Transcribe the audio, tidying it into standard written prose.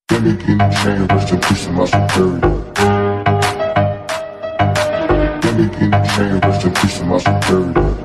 Let me get in chain, rest in peace to my superior. Let me get in chain, rest in peace to my superior.